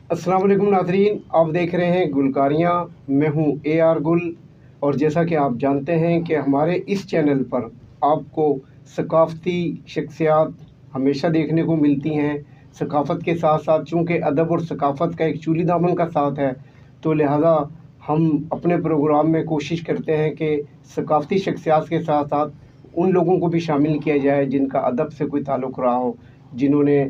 अस्सलाम वालेकुम नाज़रीन, आप देख रहे हैं गुलकारियाँ। मैं हूँ AR गुल, और जैसा कि आप जानते हैं कि हमारे इस चैनल पर आपको सकाफ़ती शख्सियात हमेशा देखने को मिलती हैं। सकाफ़त के साथ साथ, चूँकि अदब और सकाफ़त का एक चूली दामन का साथ है, तो लिहाजा हम अपने प्रोग्राम में कोशिश करते हैं कि सकाफ़ती शख्सियात के साथ साथ उन लोगों को भी शामिल किया जाए जिनका अदब से कोई ताल्लुक़ रहा हो, जिन्होंने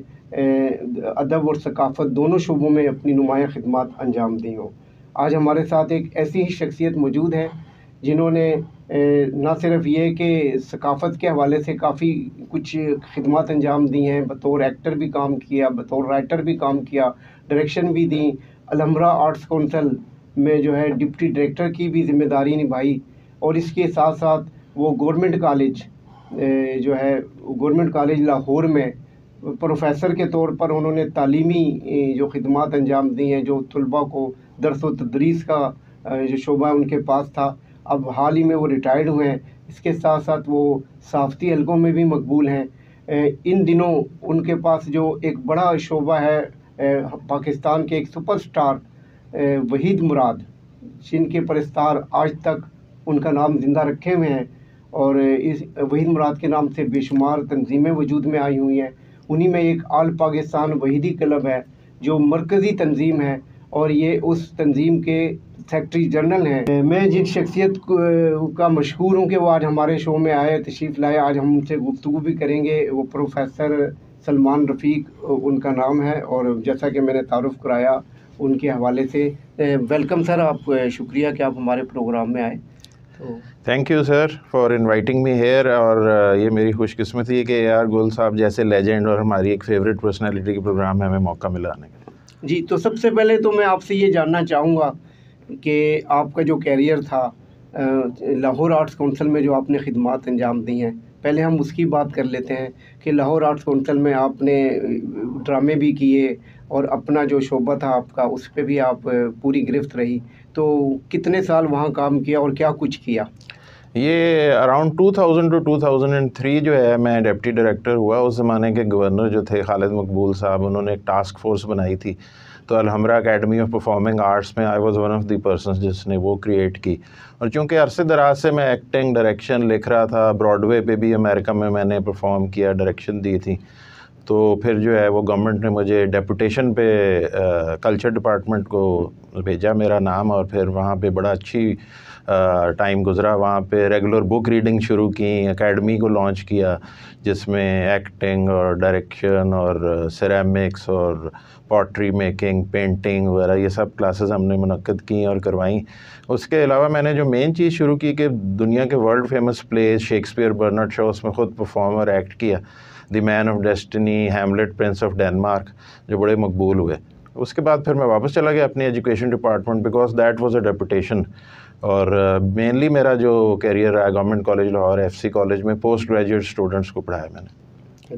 अदब और सकाफ़त दोनों शोबों में अपनी नुमायाँ खिदमत अंजाम दी हों। आज हमारे साथ एक ऐसी ही शख्सियत मौजूद है जिन्होंने ना सिर्फ ये कि सकाफ़त के हवाले से काफ़ी कुछ खिदमत अंजाम दी हैं, बतौर एक्टर भी काम किया, बतौर राइटर भी काम किया, डायरेक्शन भी दी, अलहम्रा आर्ट्स काउंसिल में जो है डिप्टी डायरेक्टर की भी ज़िम्मेदारी निभाई, और इसके साथ साथ वो गवर्नमेंट कॉलेज जो है गवर्नमेंट कॉलेज लाहौर में प्रोफेसर के तौर पर उन्होंने तालीमी जो खिदमत अंजाम दी हैं, जो तलबा को दर्स व तदरीस का जो शोबा उनके पास था, अब हाल ही में वो रिटायर्ड हुए हैं। इसके साथ साथ वो सहाफ़ती हलकों में भी मकबूल हैं। इन दिनों उनके पास जो एक बड़ा शोबा है, पाकिस्तान के एक सुपरस्टार वहीद मुराद, जिनके परस्तार आज तक उनका नाम ज़िंदा रखे हुए हैं, और इस वहीद मुराद के नाम से बेशुमार तंजीमें वजूद में आई हुई हैं। उन्हीं में एक आल पाकिस्तान वहीदी क्लब है जो मरकज़ी तंजीम है, और ये उस तंजीम के सेक्रेटरी जनरल हैं। मैं जिन शख्सियत का मशहूर हूँ कि वो आज हमारे शो में आए, तशरीफ़ लाए, आज हम उनसे गुफ्तगू भी करेंगे। वो प्रोफेसर सलमान रफ़ीक उनका नाम है, और जैसा कि मैंने तारुफ़ कराया उनके हवाले से। वेलकम सर, आप शुक्रिया कि आप हमारे प्रोग्राम में आए। Thank you sir for inviting me here. और ये मेरी खुशकिस्मती है कि AR गुल साहब जैसे लेजेंड और हमारी एक फेवरेट पर्सनालिटी के प्रोग्राम में हमें मौका मिला आने का। जी, तो सबसे पहले तो मैं आपसे ये जानना चाहूँगा कि आपका जो कैरियर था लाहौर आर्ट्स काउंसिल में, जो आपने खिदमत अंजाम दी हैं, पहले हम उसकी बात कर लेते हैं कि लाहौर आर्ट्स काउंसिल में आपने ड्रामे भी किए और अपना जो शोबा था आपका, उस पर भी आप पूरी गिरफ्त रही। तो कितने साल वहाँ काम किया और क्या कुछ किया? ये अराउंड 2000 टू 2003 जो है मैं डिप्टी डायरेक्टर हुआ। उस ज़माने के गवर्नर जो थे खालिद मकबूल साहब, उन्होंने एक टास्क फोर्स बनाई थी, तो Alhamra academy of performing arts में I was one of the persons जिसने वो क्रिएट की। और चूँकि अरसे दराज से मैं एक्टिंग डायरेक्शन लिख रहा था, ब्रॉडवे पे भी अमेरिका में मैंने परफॉर्म किया, डायरेक्शन दी थी, तो फिर जो है वो गवर्नमेंट ने मुझे डेपुटेशन पे कल्चर डिपार्टमेंट को भेजा मेरा नाम, और फिर वहाँ पे बड़ा अच्छी टाइम गुज़रा। वहाँ पे रेगुलर बुक रीडिंग शुरू की, एकेडमी को लॉन्च किया जिसमें एक्टिंग और डायरेक्शन और सिरेमिक्स और पॉटरी मेकिंग, पेंटिंग वगैरह ये सब क्लासेस हमने मुनक्किद की और करवाई। उसके अलावा मैंने जो मेन चीज़ शुरू की कि दुनिया के world famous place Shakespeare, Bernard Shaw, उसमें ख़ुद परफॉर्म और एक्ट किया। The man of destiny, Hamlet, prince of Denmark, जो बड़े मकबूल हुए। उसके बाद फिर मैं वापस चला गया अपनी education department, because that was a deputation. और मेनली मेरा जो कैरियर रहा government college Lahore FC college में पोस्ट ग्रेजुएट स्टूडेंट्स को पढ़ाया मैंने।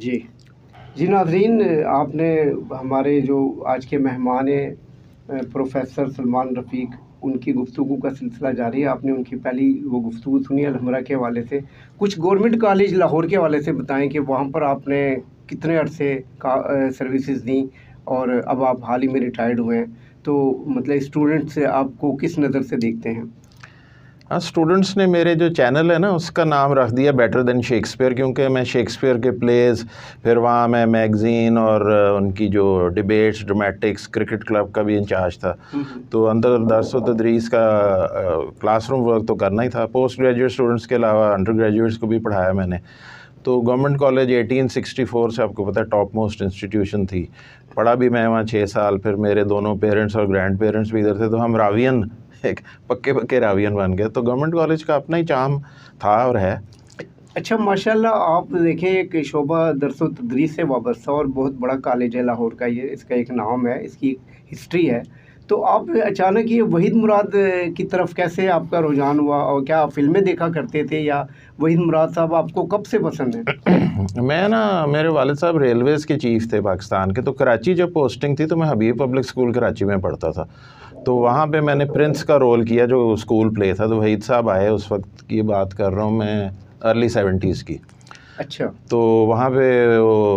जी नाज़रीन, आपने हमारे जो आज के मेहमान हैं प्रोफेसर सलमान रफ़ीक, उनकी गुफ्तगू का सिलसिला जारी है। आपने उनकी पहली वो गुफ्तगू सुनी अलहम्रा के हवाले से। कुछ गवर्नमेंट कॉलेज लाहौर के हवाले से बताएं कि वहाँ पर आपने कितने अरसे का सर्विसेज दी, और अब आप हाल ही में रिटायर्ड हुए हैं, तो मतलब स्टूडेंट से आपको किस नज़र से देखते हैं? हाँ, स्टूडेंट्स ने मेरे जो चैनल है ना उसका नाम रख दिया बेटर देन शेक्सपियर, क्योंकि मैं शेक्सपियर के प्लेस, फिर वहाँ मैं मैगज़ीन और उनकी जो डिबेट्स, ड्रामेटिक्स, क्रिकेट क्लब का भी इंचार्ज था। तो अंदर दर्स व तदरीस का क्लासरूम वर्क तो करना ही था। पोस्ट ग्रेजुएट स्टूडेंट्स के अलावा अंडर ग्रेजुएट्स को भी पढ़ाया मैंने। तो गवर्नमेंट कॉलेज 1864 से आपको पता है टॉप मोस्ट इंस्टीट्यूशन थी, पढ़ा भी मैं वहाँ 6 साल। फिर मेरे दोनों पेरेंट्स और ग्रैंड पेरेंट्स भी इधर थे, तो हम रावियन, एक पक्के रावियन बन गए। तो गवर्नमेंट कॉलेज का अपना ही चार्म था और है। अच्छा, माशाल्लाह, आप देखें एक शोबा दरस व तदरीस से वाबस्ता और बहुत बड़ा कॉलेज है लाहौर का, ये इसका एक नाम है, इसकी हिस्ट्री है। तो आप अचानक ये वहीद मुराद की तरफ कैसे आपका रुझान हुआ, और क्या आप फिल्में देखा करते थे, या वहीद मुराद साहब आपको कब से पसंद है? मैं ना, मेरे वालिद साहब रेलवेज़ के चीफ़ थे पाकिस्तान के, तो कराची जब पोस्टिंग थी तो मैं हबीब पब्लिक स्कूल कराची में पढ़ता था। तो वहाँ पे मैंने प्रिंस का रोल किया जो स्कूल प्ले था। तो वहीद साहब आए, उस वक्त की बात कर रहा हूँ मैं, अर्ली 70s की। अच्छा। तो वहाँ पे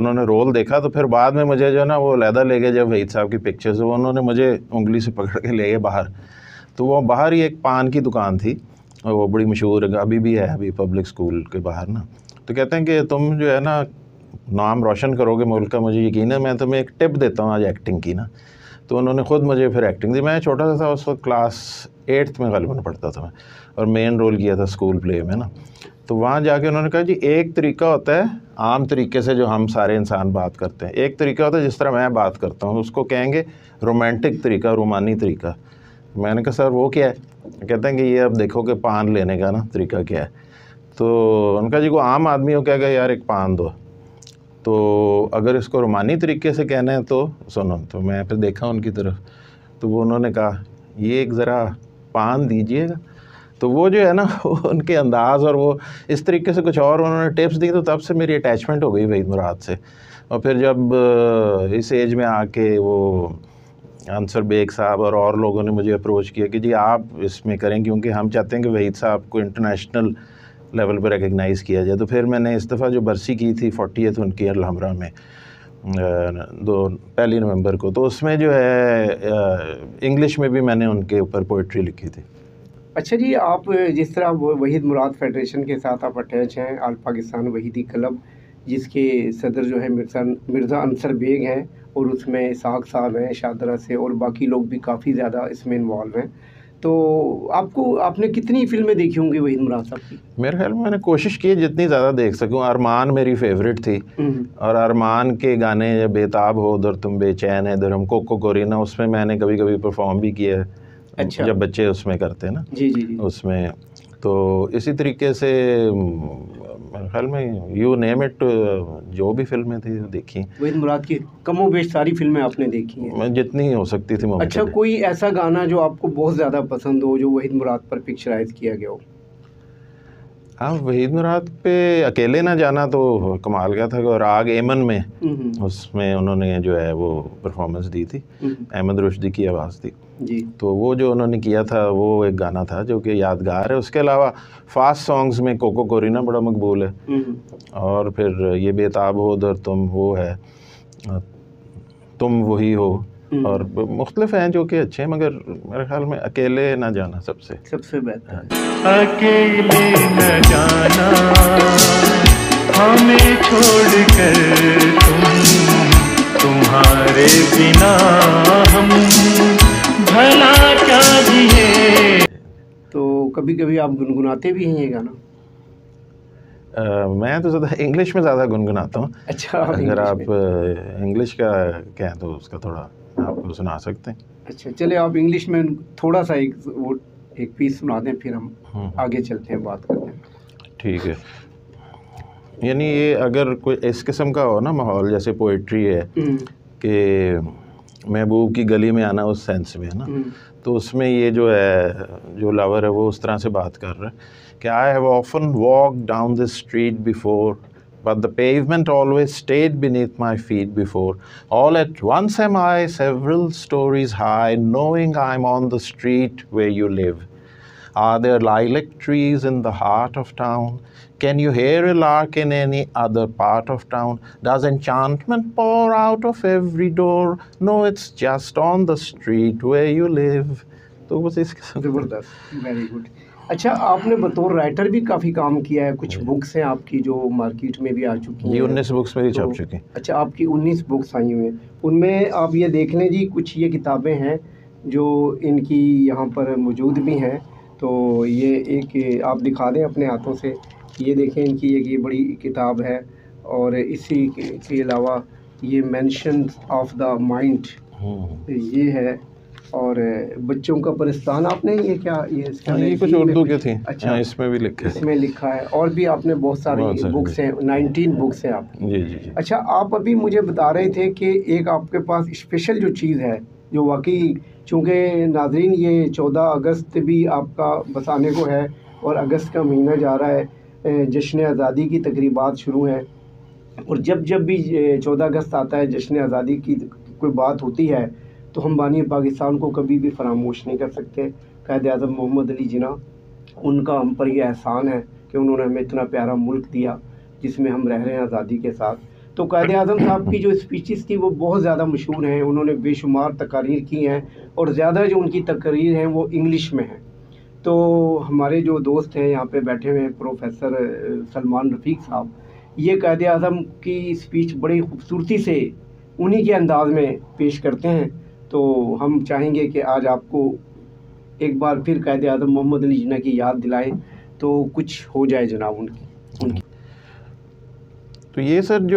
انہوں نے رول دیکھا تو پھر بعد میں مجھے جو ہے نا وہ علیحدہ لے گئے. جب وحید صاحب کی پکچرز وہ انہوں نے مجھے انگلی سے پکڑ کے لے گئے باہر. تو وہ باہر ہی ایک پان کی دکان تھی, وہ بڑی مشہور ابھی بھی ہے, ابھی پبلک اسکول کے باہر نا. تو کہتے ہیں کہ تم جو ہے نا نام روشن کرو گے ملک کا, مجھے یقین ہے, میں تمہیں ایک ٹپ دیتا ہوں آج ایکٹنگ کی نا. تو انہوں نے خود مجھے پھر ایکٹنگ دی. میں چھوٹا سا تھا اس وقت, کلاس 8 میں غالباً پڑھتا تھا میں, اور مین رول کیا تھا اسکول پلے میں نا. تو وہاں جا کے انہوں نے کہا جی ایک طریقہ ہوتا ہے عام طریقے سے جو ہم سارے انسان بات کرتے ہیں, ایک طریقہ ہوتا ہے جس طرح میں بات کرتا ہوں, اس کو کہیں گے رومانٹک طریقہ, رومانی طریقہ. میں نے کہا سر وہ کیا ہے؟ کہتے ہیں کہ یہ اب دیکھو کہ پان لینے کا نا طریقہ کیا ہے. تو ان کا جی کو عام آدمی ہو کہے گا یار ایک پان دو, تو اگر اس کو رومانی طریقے سے کہنا ہے تو سنو. تو میں پھر دیکھا ان کی طرف, تو وہ انہوں نے کہا یہ ایک ذرا پان دیجئے گا. تو وہ جو ہے نا ان کے انداز اور وہ اس طریقے سے کچھ اور انہوں نے ٹپس دی, تو تب سے میری اٹیچمنٹ ہو گئی وحید مراد سے. اور پھر جب اس ایج میں آ کے وہ انصر بیگ صاحب اور لوگوں نے مجھے اپروچ کیا کہ جی آپ اس میں کریں, کیونکہ ہم چاہتے ہیں کہ وحید صاحب کو انٹرنیشنل لیول پہ ریکگنائز کیا جائے. تو پھر میں نے اس دفعہ جو برسی کی تھی 40th ان کی الحمرہ میں 1 نومبر کو, تو اس میں جو ہے انگلش میں بھی میں نے ان کے اوپر پوئٹری لکھی تھی. اچھا جی, آپ جس طرح وحید مراد فیڈریشن کے ساتھ آپ اٹیچ ہیں, آل پاکستان وحیدی کلب جس کے صدر جو ہے مرزا انصر بیگ ہیں, اور اس میں اسحاق صاحب ہیں شادرہ سے, اور باقی لوگ بھی کافی زیادہ اس میں انوالو ہیں. تو آپ نے کتنی فلمیں دیکھی ہوں گی وحید مراد صاحب کی؟ میرے خیال میں نے کوشش کی جتنی زیادہ دیکھ سکوں. ارمان میری فیوریٹ تھی, اور ارمان کے گانے بے تاب ہو ادھر تم بے چین ہے ادھر ہم کوکو کورینا, اس میں میں نے کبھی کبھی پرفارم بھی کیا ہے. اچھا, جب بچے اس میں کرتے ہیں نا, جی جی جی, اس میں. تو اسی طریقے سے میرے خیال میں یو نیم اٹ, جو بھی فلمیں تھیں دیکھی. وحید مراد کی کم و بیش ساری فلمیں آپ نے دیکھی ہیں؟ میں جتنی ہو سکتی تھی ممکن. اچھا, کوئی ایسا گانا جو آپ کو بہت زیادہ پسند ہو جو وحید مراد پر پکچرائز کیا گیا ہو؟ ہاں, وحید مراد پہ اکیلے نہ جانا تو کمال کا تھا, اور آگ ایمن میں اس میں انہوں نے جو ہے وہ پرفارمنس دی تھی, احمد رشدی کی آواز تھی جی. تو وہ جو انہوں نے کیا تھا وہ ایک گانا تھا جو کہ یادگار ہے. اس کے علاوہ فاسٹ سانگز میں کوکو کورینا بڑا مقبول ہے, اور پھر یہ بے تاب ہو ادھر تم, وہ ہے تم وہی ہو, اور مختلف ہیں جو کہ اچھے ہیں, مگر میرے خیال میں اکیلے نہ جانا سب سے بہتر. اکیلے نہ جانا ہمیں چھوڑ کر تمہارے بنا ہم بھلا کیا جیے. تو کبھی کبھی آپ گنگناتے بھی ہیں یہ گانا؟ میں تو زیادہ انگلش میں زیادہ گنگناتا ہوں. اچھا, اگر آپ انگلش کا کہیں تو اس کا تھوڑا آپ کو سنا سکتے ہیں. اچھا, چلے آپ انگلش میں تھوڑا سا ایک پیس سنا دیں, پھر ہم آگے چلتے ہیں, بات کرتے ہیں. ٹھیک ہے. یعنی یہ اگر کوئی اس قسم کا ہو نا ماحول, جیسے پوئٹری ہے کہ محبوب کی گلی میں آنا, اس سینس میں ہے نا, تو اس میں یہ جو ہے جو لاور ہے وہ اس طرح سے بات کر رہا ہے کہ I have often walked down this street before, but the pavement always stayed beneath my feet before. All at once am I several stories high, knowing I'm on the street where you live. Are there lilac trees in the heart of town? Can you hear a lark in any other part of town? Does enchantment pour out of every door? No, it's just on the street where you live. تو بس اس کے ساتھ. زبردست, very good. اچھا, آپ نے بطور writer بھی کافی کام کیا ہے, کچھ بکس ہیں آپ کی جو مارکیٹ میں بھی آ چکی ہیں. یہ 19 بکس میری چھپ چکی ہیں. اچھا, آپ کی 19 بکس آئی ہوئی ہیں, ان میں آپ یہ دیکھ لیں جی, کچھ یہ کتابیں ہیں جو ان کی یہاں پر موجود بھی ہیں. تو یہ ایک آپ دکھا دیں اپنے ہاتھوں سے, یہ دیکھیں ان کی ایک یہ بڑی کتاب ہے, اور اسی کے علاوہ یہ مینشنز آف دا مائنڈ یہ ہے, اور بچوں کا پرستان آپ نے یہ کیا یہ کچھ اردو کے تھیں. اچھا, اس میں بھی لکھا ہے, اس میں لکھا ہے, اور بھی آپ نے بہت ساری بکس ہیں, 19 بکس ہیں آپ کی. جی جی جی. اچھا, آپ ابھی مجھے بتا رہے تھے کہ ایک آپ کے پاس اسپیشل جو چیز ہے جو واقعی, چونکہ ناظرین یہ 14 اگست بھی آپ کا بسانے کو ہے, اور اگست کا مہینہ جا رہا ہے, جشن آزادی کی تقریبات شروع ہیں, اور جب بھی 14 اگست آتا ہے جشن آزادی کی کوئی بات ہوتی ہے تو ہم بانی پاکستان کو کبھی بھی فراموش نہیں کر سکتے. قائد اعظم محمد علی جناح, ان کا ہم پر یہ احسان ہے کہ انہوں نے ہمیں اتنا پیارا ملک دیا جس میں ہم رہ رہے ہیں آزادی کے ساتھ. تو قائد اعظم صاحب کی جو اسپیچز تھی وہ بہت زیادہ مشہور ہیں، انہوں نے بے شمار تقاریر کی ہیں اور زیادہ جو ان کی تقاریر ہیں وہ انگلش میں ہیں. تو ہمارے جو دوست ہیں یہاں پہ بیٹھے ہوئے ہیں پروفیسر سلمان رفیق صاحب، یہ قائد اعظم کی اسپیچ بڑی خوبصورتی سے انہی کے انداز میں پیش کرتے ہیں. تو ہم چاہیں گے کہ آج آپ کو ایک بار پھر قائد اعظم محمد علی جناح کی یاد دلائیں تو کچھ ہو جائے جناب ان کی. تو یہ سر جو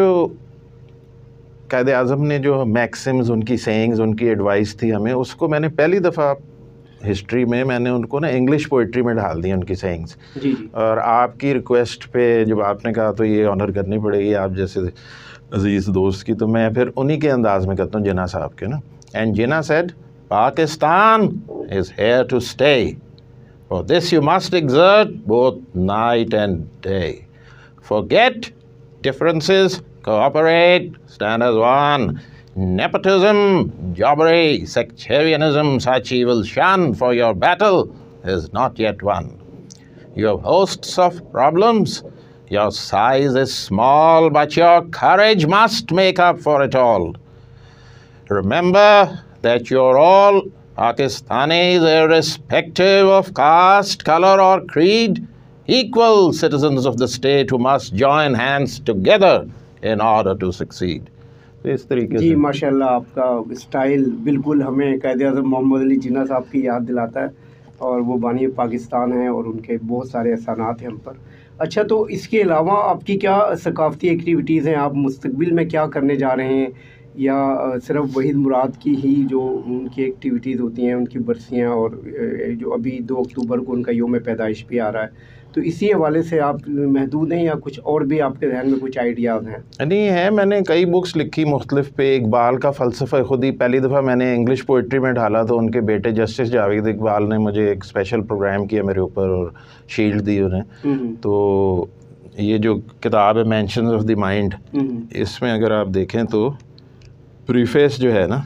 قائد اعظم نے جو میکسمز، ان کی سینگز، ان کی ایڈوائس تھی ہمیں، اس کو میں نے پہلی دفعہ ہسٹری میں نے ان کو نا انگلش پوئٹری میں ڈال دی ان کی سینگز. جی. اور آپ کی ریکویسٹ پہ جب آپ نے کہا تو یہ آنر کرنی پڑے گی آپ جیسے عزیز دوست کی، تو میں پھر انہی کے انداز میں کہتا ہوں جناح صاحب کے نا. And Jinnah said Pakistan is here to stay. For this you must exert both night and day. Forget differences, cooperate, stand as one. Nepotism, jobbery, sectarianism, such evil shun, for your battle is not yet won. You have hosts of problems. Your size is small, but your courage must make up for it all. Remember that you're all Pakistanis, irrespective of caste, color or creed, equal citizens of the state who must join hands together in order to succeed. اس طریقے سے جی ماشاء اللہ آپ کا style بالکل ہمیں قائد اعظم محمد علی جناح صاحب کی یاد دلاتا ہے، اور وہ بانی پاکستان ہیں اور ان کے بہت سارے احسانات ہیں ہم پر. اچھا، تو اس کے علاوہ آپ کی کیا ثقافتی ایکٹیویٹیز ہیں؟ آپ مستقبل میں کیا کرنے جا رہے ہیں، یا صرف وحید مراد کی ہی جو ان کی ایکٹیویٹیز ہوتی ہیں، ان کی برسیاں، اور جو ابھی 2 اکتوبر کو ان کا یوم پیدائش بھی آ رہا ہے، تو اسی حوالے سے آپ محدود ہیں یا کچھ اور بھی آپ کے ذہن میں کچھ آئیڈیاز ہیں؟ نہیں ہے، میں نے کئی بکس لکھی مختلف پہ. اقبال کا فلسفہ خود ہی پہلی دفعہ میں نے انگلش پوئٹری میں ڈالا تو ان کے بیٹے جسٹس جاوید اقبال نے مجھے ایک اسپیشل پروگرام کیا میرے اوپر اور شیلڈ دی انہیں. تو یہ جو کتاب ہے مینشنز آف دی مائنڈ، اس میں اگر آپ دیکھیں تو پریفیس جو ہے نا،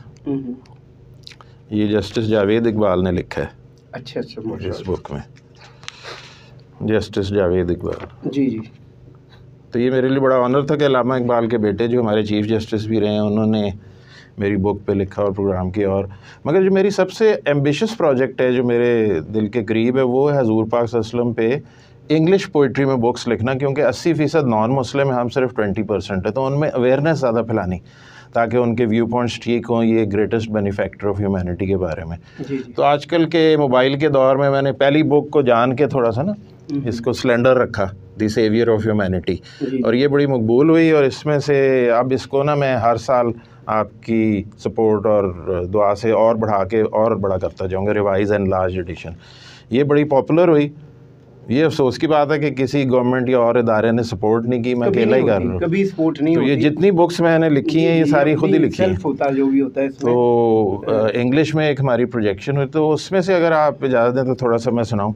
یہ جسٹس جاوید اقبال نے لکھا ہے. اچھا اس بک میں جسٹس جاوید اقبال. جی. تو یہ میرے لیے بڑا آنر تھا کہ علامہ اقبال کے بیٹے جو ہمارے چیف جسٹس بھی رہے ہیں انہوں نے میری بک پہ لکھا اور پروگرام کیا. اور مگر جو میری سب سے ایمبیشس پروجیکٹ ہے جو میرے دل کے قریب ہے وہ ہے حضور پاک صلی اللہ علیہ وسلم پہ انگلش پوئٹری میں بکس لکھنا، کیونکہ 80% نان مسلم ہیں، ہم صرف 20% ہے، تو ان میں اویئرنیس زیادہ پھیلانی تاکہ ان کے ویو پوائنٹس ٹھیک ہوں. یہ گریٹسٹ بینیفیکٹر آف ہیومینٹی کے بارے میں. تو آج کل کے موبائل کے دور میں نے پہلی بک کو جان کے تھوڑا سا نا اس کو سلینڈر رکھا، دی سیویئر آف ہیومینٹی، اور یہ بڑی مقبول ہوئی. اور اس میں سے اب اس کو نا میں ہر سال آپ کی سپورٹ اور دعا سے اور بڑھا کے اور بڑا کرتا جاؤں گا، ریوائز اینڈ لارج ایڈیشن. یہ بڑی پاپولر ہوئی. یہ افسوس کی بات ہے کہ کسی گورنمنٹ یا اور ادارے نے سپورٹ نہیں کی، میں اکیلا ہی کر رہا ہوں. کبھی سپورٹ نہیں تو یہ جتنی بکس میں نے لکھی ہیں یہ ساری خود ہی لکھی ہیں. جو بھی ہوتا ہے تو انگلش میں ایک ہماری پروجیکشن ہوئی، تو اس میں سے اگر آپ اجازت دیں تو تھوڑا سا میں سناؤں.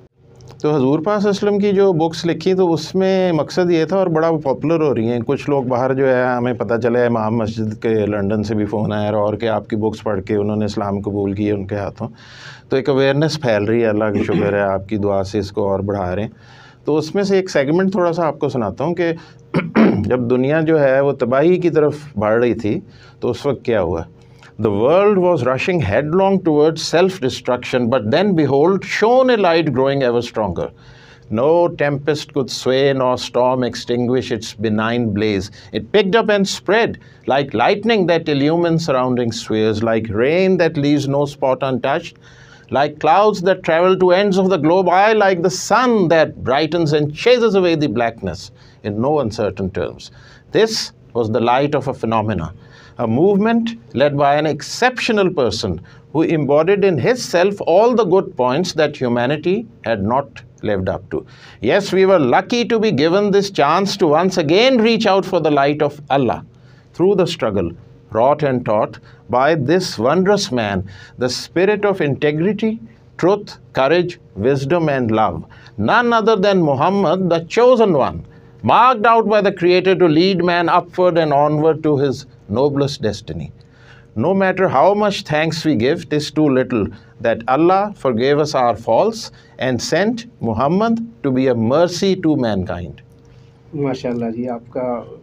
تو حضور پاک صلی اللہ علیہ وسلم کی جو بکس لکھی تو اس میں مقصد یہ تھا، اور بڑا پاپولر ہو رہی ہیں. کچھ لوگ باہر جو ہے ہمیں پتہ چلا ہے امام مسجد کے لنڈن سے بھی فون آیا اور کہ آپ کی بکس پڑھ کے انہوں نے اسلام قبول کیے ان کے ہاتھوں. تو ایک اویئرنیس پھیل رہی ہے، اللہ کا شکر ہے، آپ کی دعا سے اس کو اور بڑھا رہے ہیں. تو اس میں سے ایک سیگمنٹ تھوڑا سا آپ کو سناتا ہوں کہ جب دنیا جو ہے وہ تباہی کی طرف بڑھ رہی تھی تو اس وقت کیا ہوا. The world was rushing headlong towards self-destruction, but then behold, shone a light growing ever stronger. No tempest could sway nor storm extinguish its benign blaze. It picked up and spread like lightning that illumines surrounding spheres, like rain that leaves no spot untouched, like clouds that travel to ends of the globe, aye, like the sun that brightens and chases away the blackness in no uncertain terms. This was the light of a phenomena, a movement led by an exceptional person who embodied in his self all the good points that humanity had not lived up to. Yes, we were lucky to be given this chance to once again reach out for the light of Allah through the struggle wrought and taught by this wondrous man, the spirit of integrity, truth, courage, wisdom and love, none other than Muhammad, the chosen one, marked out by the Creator to lead man upward and onward to his noblest destiny. No matter how much thanks we give, 'tis too little that Allah forgave us our faults and sent Muhammad to be a mercy to mankind. ماشاء اللہ جی، آپ کا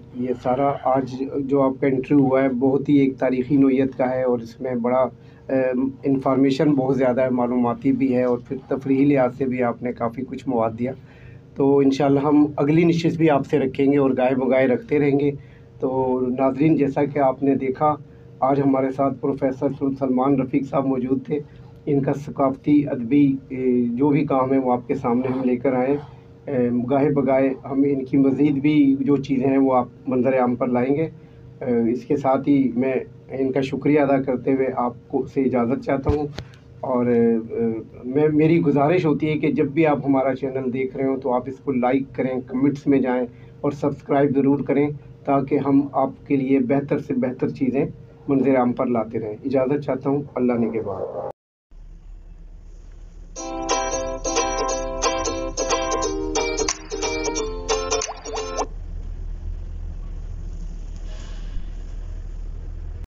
یہ سارا آج جو آپ کا interview ہوا ہے بہت ہی ایک تاریخی نوعیت کا ہے، اور اس میں بڑا انفارمیشن بہت زیادہ ہے، معلوماتی بھی ہے، اور پھر تفریحی لحاظ سے بھی آپ نے کافی کچھ مواد دیا۔ تو انشاءاللہ ہم اگلی نشست بھی آپ سے رکھیں گے اور گاہے بگاہے رکھتے رہیں گے۔ تو ناظرین، جیسا کہ آپ نے دیکھا آج ہمارے ساتھ پروفیسر سلمان رفیق صاحب موجود تھے۔ ان کا ثقافتی ادبی جو بھی کام ہے وہ آپ کے سامنے ہم لے کر آئے۔ گاہے بگاہے ہم ان کی مزید بھی جو چیزیں ہیں وہ آپ منظر عام پر لائیں گے۔ اس کے ساتھ ہی میں ان کا شکریہ ادا کرتے ہوئے آپ کو سے اجازت چاہتا ہوں، اور میری گزارش ہوتی ہے کہ جب بھی آپ ہمارا چینل دیکھ رہے ہوں تو آپ اس کو لائک کریں، کمنٹس میں جائیں اور سبسکرائب ضرور کریں، تاکہ ہم آپ کے لیے بہتر سے بہتر چیزیں منظر عام پر لاتے رہیں۔ اجازت چاہتا ہوں، اللہ نگہبان۔